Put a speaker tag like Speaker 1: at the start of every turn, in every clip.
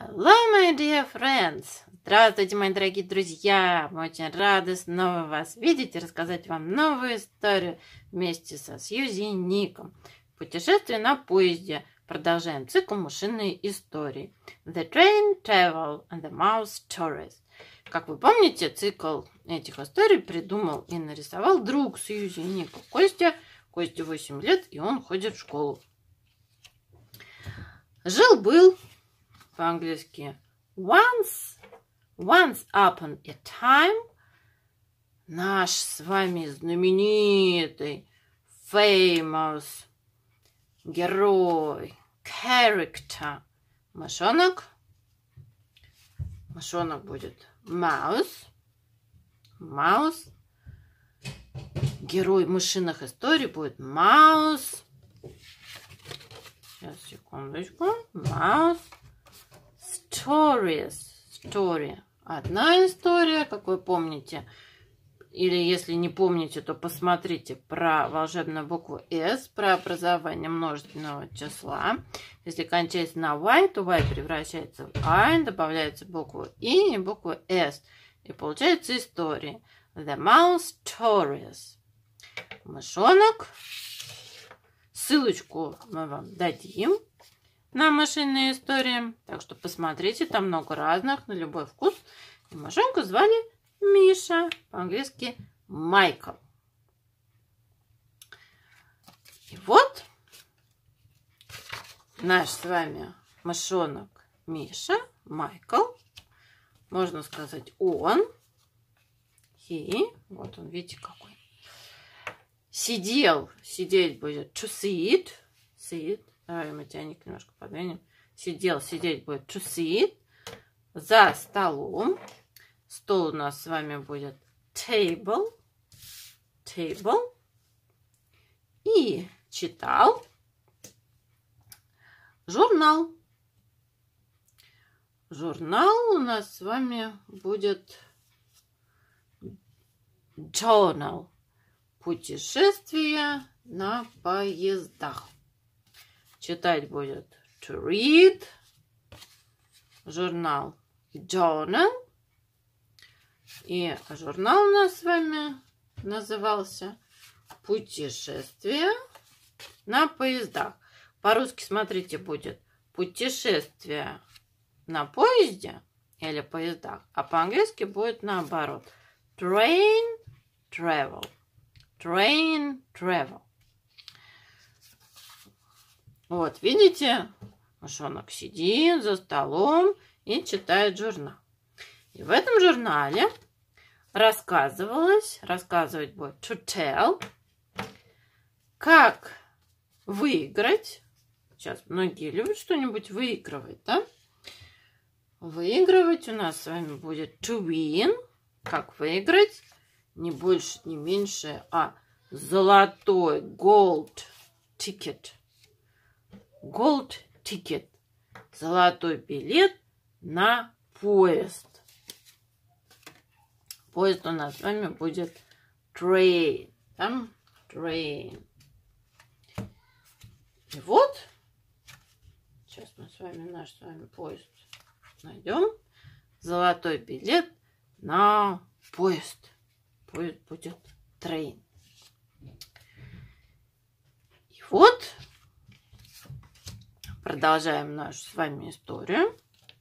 Speaker 1: Hello, my dear friends! Здравствуйте, мои дорогие друзья! Мы очень рады снова вас видеть и рассказать вам новую историю вместе со Сьюзи и Ником. Путешествие на поезде. Продолжаем цикл «Мышиные истории». The Train Travel and the Mouse Stories. Как вы помните, цикл этих историй придумал и нарисовал друг Сьюзи и Ника Костя. Косте 8 лет, и он ходит в школу. Жил-был, по-английски once upon a time, наш с вами знаменитый famous герой, character, мышонок. Мышонок будет mouse. Герой мышиных историй будет mouse. Сейчас, секундочку. Mouse stories. Story. Одна история, как вы помните. Или если не помните, то посмотрите про волшебную букву S, про образование множественного числа. Если кончается на Y, то Y превращается в I, добавляется буква I и буква S. И получается история. The Mouse Stories. Мышонок. Ссылочку мы вам дадим на мышиные истории. Так что посмотрите, там много разных, на любой вкус. И мышонка звали Миша, по-английски Майкл. И вот наш с вами мышонок Миша, Майкл. Можно сказать он. И вот он, видите, какой. Сидеть будет to sit. Давай мы тебя немножко подвинем. Сидеть будет to sit. За столом. Стол у нас с вами будет table. И читал журнал. Журнал у нас с вами будет journal. Путешествие на поездах. Читать будет to read. Журнал journal. И журнал у нас с вами назывался «Путешествие на поездах». По-русски, смотрите, будет «Путешествие на поезде» или «поездах», а по-английски будет наоборот «Train Travel». Train Travel. Вот, видите, мышонок сидит за столом и читает журнал. И в этом журнале рассказывать будет to tell, как выиграть. Сейчас многие любят что-нибудь выигрывать, да? Выигрывать у нас с вами будет to win. Как выиграть? Не больше, не меньше, а золотой gold ticket. Gold ticket. Золотой билет на поезд. Поезд у нас с вами будет train. Там train. И вот, сейчас мы с вами наш с вами поезд найдем. Золотой билет на поезд. Поезд будет train. И вот, продолжаем нашу с вами историю.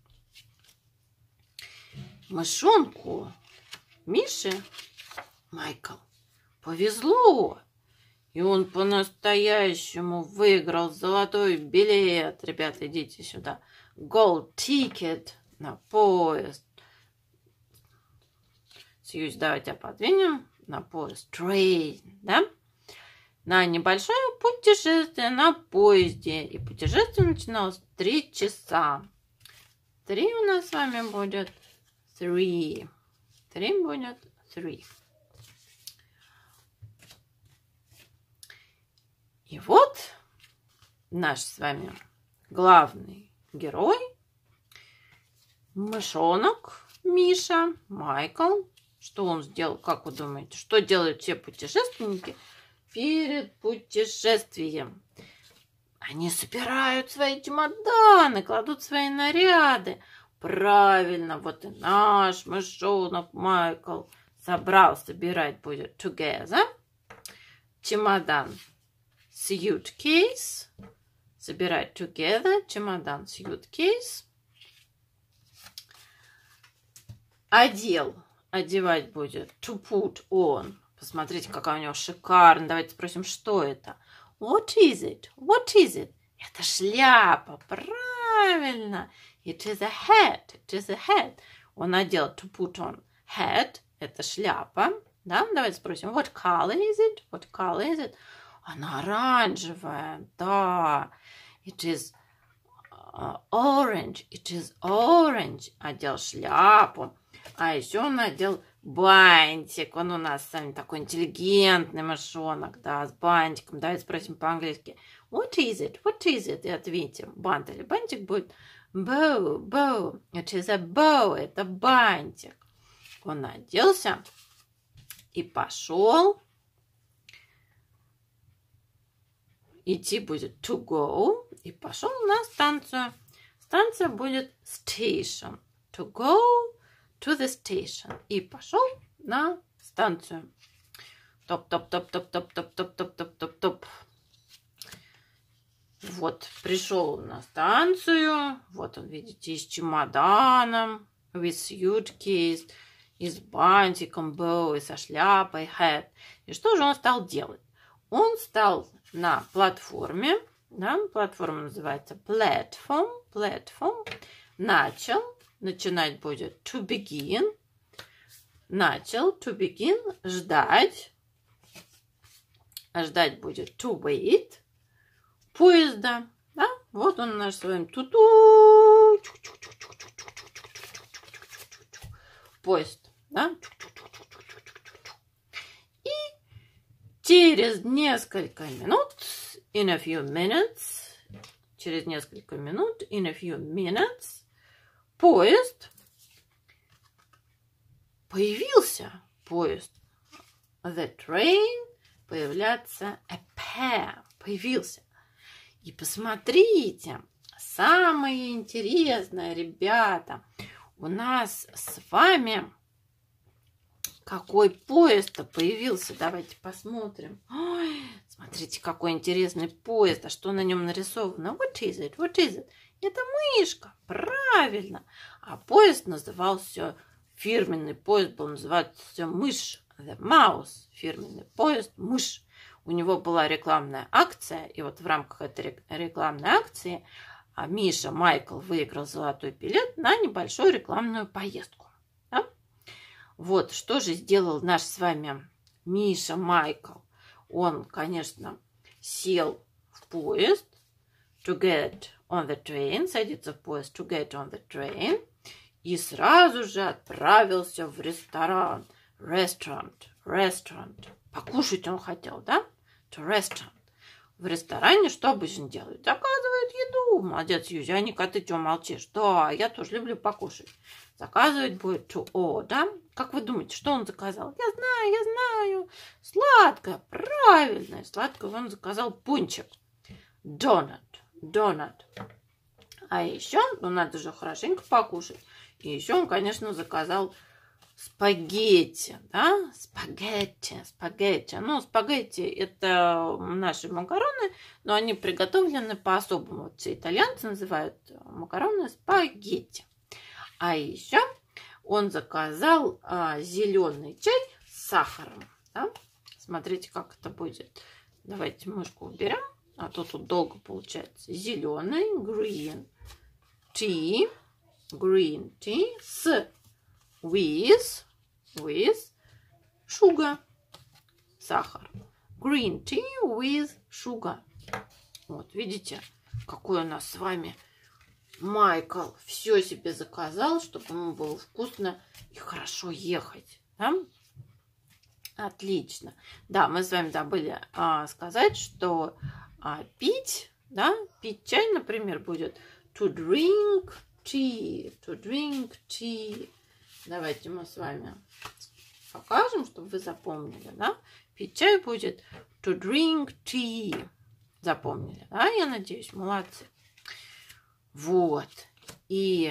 Speaker 1: Мышонку Мише Майкл повезло. И он по-настоящему выиграл золотой билет. Ребята, идите сюда. Gold ticket на поезд. Сьюз, давайте подвинем на поезд. Train, да? На небольшое путешествие на поезде. И путешествие начиналось 3 часа. 3 у нас с вами будет 3. 3 будет 3. И вот наш с вами главный герой, мышонок Миша, Майкл. Что он сделал, как вы думаете? Что делают все путешественники перед путешествием? Они собирают свои чемоданы, кладут свои наряды. Правильно, вот и наш мышонок Майкл собрал, собирать будет together. Чемодан suitcase. Собирать together. Чемодан suitcase. Одевать будет to put on. Посмотрите, какая у него шикарная. Давайте спросим, что это. What is it? What is it? Это шляпа. Правильно. It is a hat. It is a hat. Он надел to put on hat. Это шляпа. Да? Давайте спросим, what color is it? What color is it? Она оранжевая. Да. It is orange. It is orange. Одел шляпу. А еще он надел бантик. Он у нас с вами такой интеллигентный мышонок, да, с бантиком. Давайте спросим по-английски. What is it? What is it? И ответим. Бант или бантик будет bow, bow. It is a bow. Это бантик. Он оделся и пошел. Идти будет to go. И пошел на станцию. Станция будет station. To go to the station. И пошел на станцию. Топ-топ-топ-топ-топ-топ-топ-топ-топ-топ. Вот, пришел на станцию. Вот он, видите, с чемоданом. With suitcase. И с бантиком, bow, и со шляпой, hat. И что же он стал делать? Он стал на платформе. Да, платформа называется platform. Platform. Начинать будет to begin. Начал to begin. Ждать. Ждать будет to wait. Поезда. Да? Вот он наш с вами ту-ту. Поезд. Да? И через несколько минут, in a few minutes, через несколько минут, in a few minutes, поезд появился. Поезд. The train. Появляться. Appear. Появился. И посмотрите. Самое интересное, ребята. У нас с вами какой поезд-то появился. Давайте посмотрим. Ой, смотрите, какой интересный поезд. А что на нем нарисовано? What is it? What is it? Это мышка. Правильно. А поезд назывался, фирменный поезд был называться мышь. The mouse. Фирменный поезд мышь. У него была рекламная акция. И вот в рамках этой рекламной акции Миша Майкл выиграл золотой билет на небольшую рекламную поездку. Да? Вот что же сделал наш с вами Миша Майкл. Он, конечно, сел в поезд to get on the train, садится в поезд to get on the train, и сразу же отправился в ресторан. Restaurant. Покушать он хотел, да? To restaurant. В ресторане что обычно делают? Заказывают еду. Молодец, Юзя. Аника, ты что молчишь? Да, я тоже люблю покушать. Заказывать будет to order. Как вы думаете, что он заказал? Я знаю. Сладкое. Правильно. Сладкое он заказал пончик. Donut. А еще, надо же хорошенько покушать. И еще он, конечно, заказал спагетти, да? Спагетти. Спагетти это наши макароны, но они приготовлены по-особому. Вот все итальянцы называют макароны спагетти. А еще он заказал зеленый чай с сахаром. Да? Смотрите, как это будет. Давайте мышку уберем, а то тут долго получается. Зеленый, green tea с with sugar, сахар. Green tea with sugar. Вот, видите, какой у нас с вами Майкл все себе заказал, чтобы ему было вкусно и хорошо ехать. Да? Отлично. Да, мы с вами забыли сказать, что пить чай, например, будет to drink tea. Давайте мы с вами покажем, чтобы вы запомнили, да? Пить чай будет to drink tea. запомнили, да, я надеюсь, молодцы. Вот, и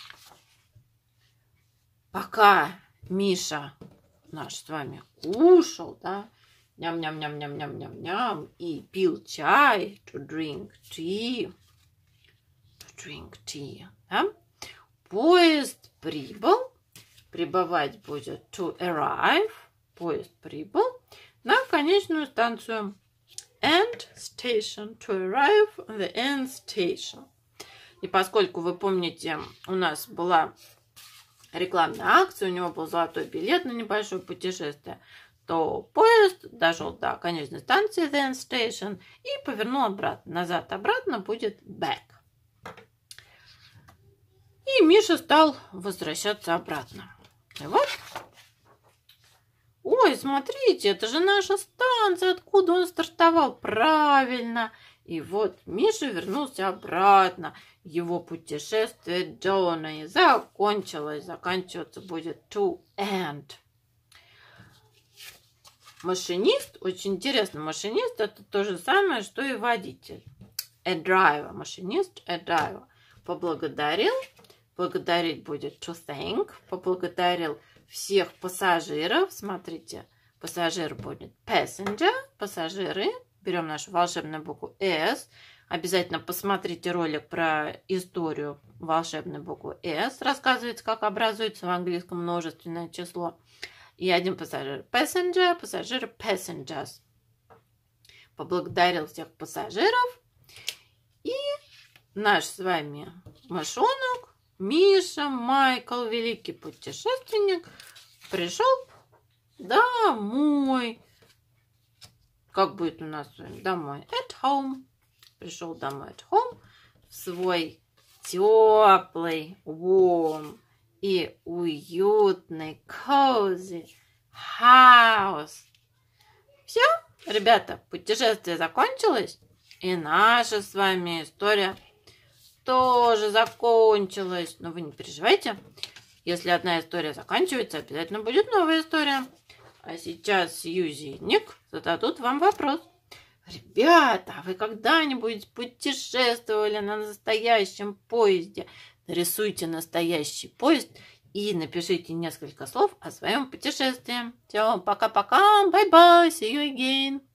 Speaker 1: пока Миша наш с вами кушал, да, ням-ням-ням-ням-ням-ням-ням, и пил чай, to drink tea, да, поезд прибыл, прибывать будет to arrive, поезд прибыл на конечную станцию. End station, to arrive on the end station. И поскольку вы помните, у нас была рекламная акция, у него был золотой билет на небольшое путешествие, то поезд дошел до конечной станции, the end station, и повернул обратно. Назад-обратно будет back. И Миша стал возвращаться обратно. И вот. Ой, смотрите, это же наша станция, откуда он стартовал. Правильно. И вот Миша вернулся обратно. Его путешествие journey закончилось. Заканчиваться будет to end. Машинист, очень интересно, машинист это то же самое, что и водитель. A driver, машинист, a driver. Поблагодарил, благодарить будет to thank. Поблагодарил всех пассажиров. Смотрите, пассажир будет passenger, пассажиры. Берем нашу волшебную букву S. Обязательно посмотрите ролик про историю волшебной буквы S. Рассказывается, как образуется в английском множественное число. И один пассажир passenger, пассажиры passengers. Поблагодарил всех пассажиров. И наш с вами мышонок, Миша, Майкл, великий путешественник, пришел домой. Как будет у нас с вами? Домой. At home. Пришел домой at home. В свой теплый, warm и уютный, cozy house. Все, ребята, путешествие закончилось. И наша с вами история тоже закончилась. Но вы не переживайте. Если одна история заканчивается, обязательно будет новая история. А сейчас Сьюзи и Ник зададут вам вопрос. Ребята, вы когда-нибудь путешествовали на настоящем поезде? Нарисуйте настоящий поезд и напишите несколько слов о своем путешествии. Все, пока-пока, bye-bye, see you again.